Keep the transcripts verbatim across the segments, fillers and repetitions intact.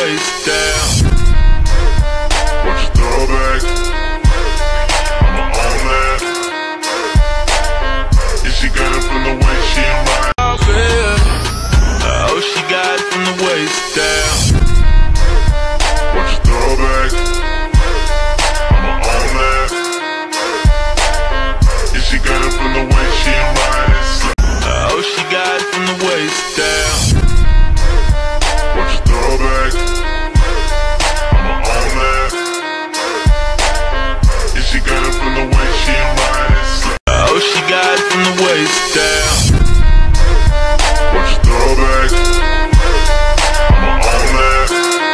waist down. Watch your throwback. I'm a own man. Yeah, she got it from the way she in my outfit. Oh, she got it from the waist down. Watch your throwback. I'm a own man. Yeah, she got it from the way she in my oh, she got it from the waist down. Watch your throwback. I'm a own man. Yeah, she got it from the way she in my oh, she got it from the waist down. Watch your throwback. I'm a own man.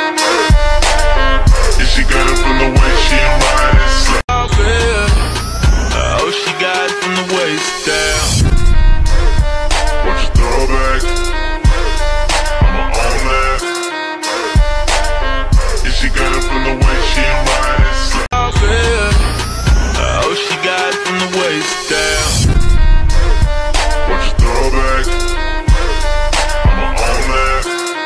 Yeah, she got it from the way she in my outfit. Oh, she got it from the waist down. Watch your throwback. I'm a own man. Yeah, she got it from the way she in my outfit. Oh, she got it from the waist down. Watch your throwback. I'm a own man.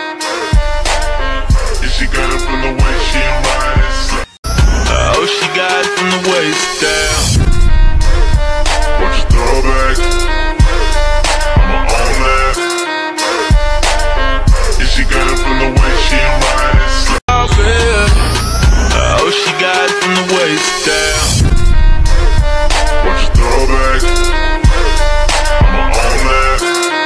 Yeah, she got it from the way she in my oh, she got it from the waist down. Watch your throwback. I'm a own man. Yeah, she got it from the way she in my outfit. Oh, she got it from the waist down. Watch your throwback. I'm a own man.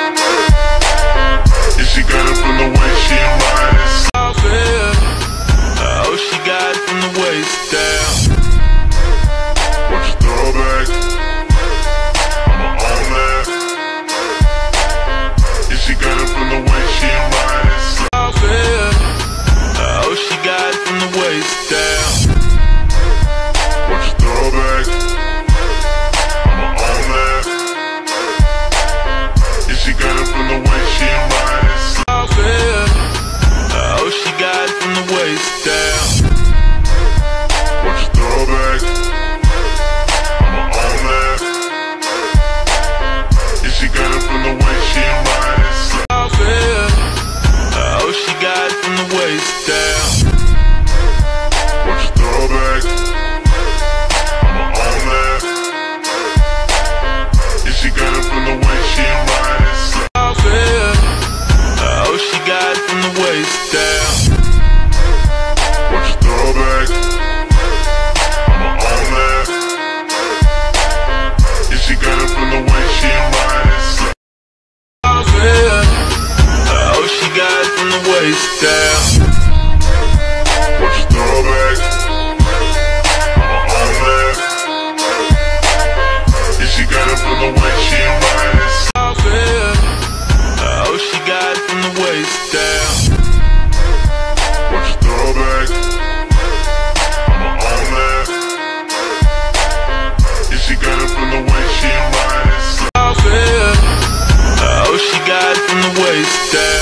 Yeah, she got it from the way she in my outfit. Oh, she got it from the waist down. Watch your throwback. I'm a own man. Yeah, she got it from the way she in my outfit. Oh, she got it from the waist down. Watch your throwback. I'm a own man. Yeah, she got it from the way she in my outfit. Oh, she got it from the waist down. Watch your throwback. I'm a own man. Yeah, she got it from the way she in my outfit. Oh, she got it from the waist down. Watch your throwback. I'm a own man. Yeah, she got it from the way she in my outfit. Oh, she got it from the waist down. Watch your throwback. I'm a own man. Yeah, she got it from the way she in my outfit. Oh, she got it from the waist down. Watch your throwback. I'm a own man. Yeah, she got it from the way she in my outfit. Oh, she got it from the waist down. Watch your throwback. I'm a own man. Yeah, she got it from the way she in my outfit. Oh, she got it from the waist down.